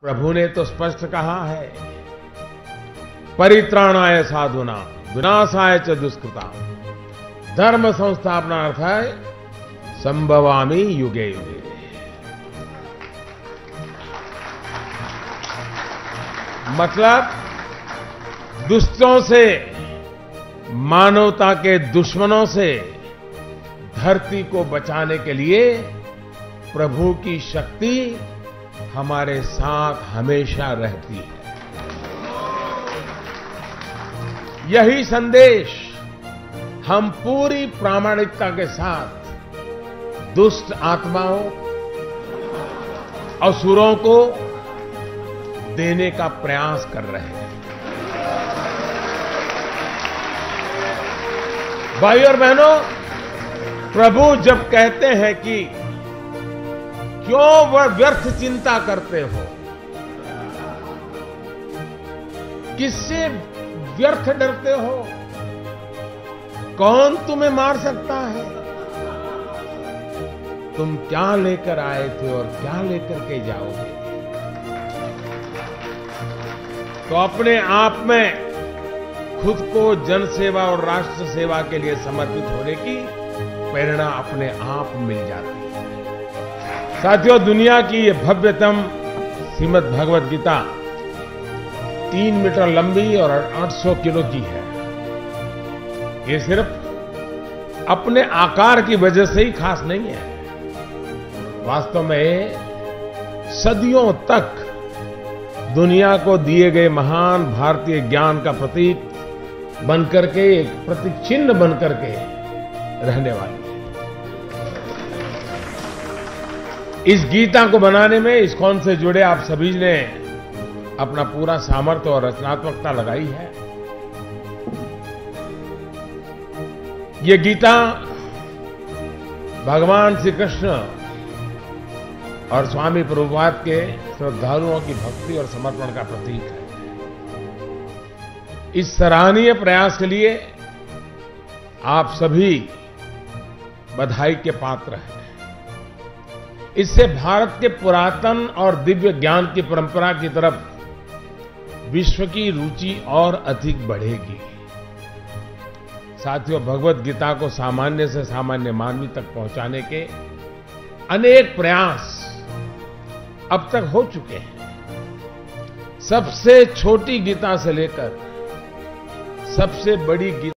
प्रभु ने तो स्पष्ट कहा है, परित्राणाय साधुना विनाशाय च दुष्कृता धर्म संस्थापनार्थाय संभवामि युगे युगे। मतलब दुष्टों से, मानवता के दुश्मनों से धरती को बचाने के लिए प्रभु की शक्ति हमारे साथ हमेशा रहती है। यही संदेश हम पूरी प्रामाणिकता के साथ दुष्ट आत्माओं, असुरों को देने का प्रयास कर रहे हैं। भाई और बहनों, प्रभु जब कहते हैं कि क्यों वह व्यर्थ चिंता करते हो, किससे व्यर्थ डरते हो, कौन तुम्हें मार सकता है, तुम क्या लेकर आए थे और क्या लेकर के जाओगे। तो अपने आप में खुद को जन सेवा और राष्ट्र सेवा के लिए समर्पित होने की प्रेरणा अपने आप मिल जाती है। साथियों, दुनिया की ये भव्यतम श्रीमद् भगवत गीता 3 मीटर लंबी और 800 किलो की है। ये सिर्फ अपने आकार की वजह से ही खास नहीं है, वास्तव में सदियों तक दुनिया को दिए गए महान भारतीय ज्ञान का प्रतीक बनकर के, एक प्रतीक चिन्ह बनकर के रहने वाली है। इस गीता को बनाने में इस्कॉन से जुड़े आप सभी ने अपना पूरा सामर्थ्य और रचनात्मकता लगाई है। ये गीता भगवान श्री कृष्ण और स्वामी प्रभुपाद के श्रद्धालुओं की भक्ति और समर्पण का प्रतीक है। इस सराहनीय प्रयास के लिए आप सभी बधाई के पात्र हैं। इससे भारत के पुरातन और दिव्य ज्ञान की परंपरा की तरफ विश्व की रुचि और अधिक बढ़ेगी। साथियों, भगवत गीता को सामान्य से सामान्य मानवी तक पहुंचाने के अनेक प्रयास अब तक हो चुके हैं। सबसे छोटी गीता से लेकर सबसे बड़ी गीता